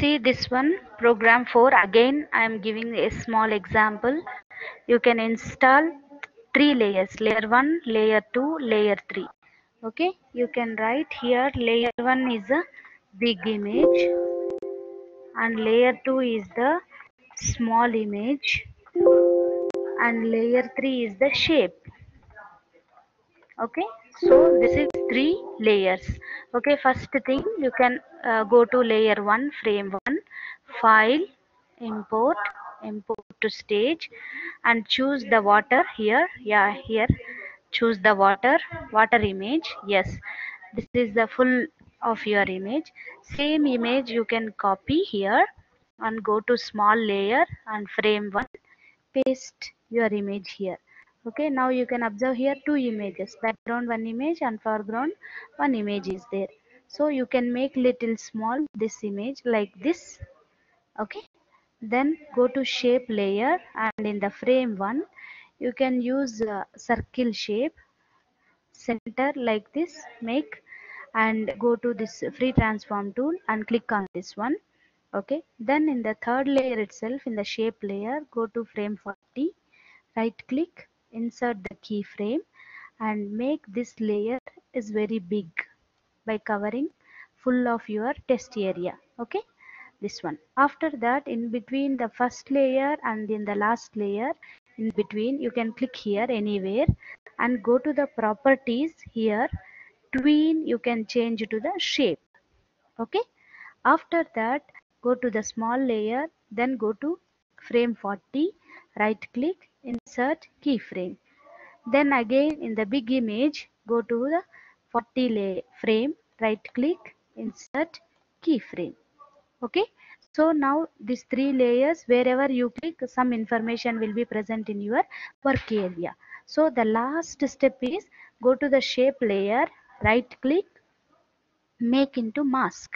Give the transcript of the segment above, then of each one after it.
See this one, program 4. Again, I am giving a small example. You can install 3 layers, layer 1, layer 2, layer 3. Okay, you can write here layer 1 is a big image and layer 2 is the small image and layer 3 is the shape. Okay, so this is 3 layers. Okay, first thing you can go to layer 1, frame 1, file, import to stage and choose the water here. Yeah, here choose the water image. Yes, this is the full of your image. Same image you can copy here and go to small layer and frame 1, paste your image here. Okay, now you can observe here 2 images, background 1 image and foreground 1 image is there. So you can make little small this image like this. Okay, then go to shape layer and in the frame 1 you can use circle shape, center like this, make and go to this free transform tool and click on this one. Okay, then in the third layer itself, in the shape layer, go to frame 40, right click, insert the keyframe and make this layer is very big by covering full of your test area. Okay, this one. After that, in between the first layer and in the last layer, in between you can click here anywhere and go to the properties here. Tween you can change to the shape. Okay, after that go to the small layer, then go to frame 40, right click, insert keyframe. Then again in the big image go to the 40 frame, right click, insert keyframe. Okay, so now these 3 layers, wherever you click some information will be present in your work area. So the last step is go to the shape layer, right click, make into mask.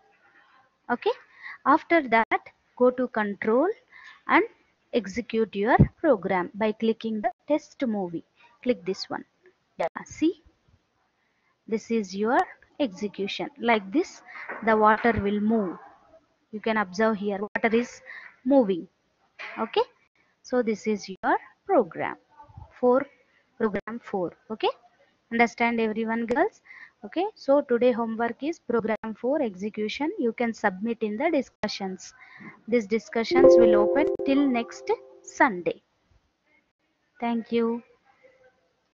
Okay, after that go to control and execute your program by clicking the test movie. Click this one. Yeah, see, this is your execution. Like this the water will move. You can observe here water is moving. Okay, so this is your program for program 4. Okay, understand everyone, girls? Okay, so today homework is program 4 execution. You can submit in the discussions. These discussions will open till next Sunday. Thank you.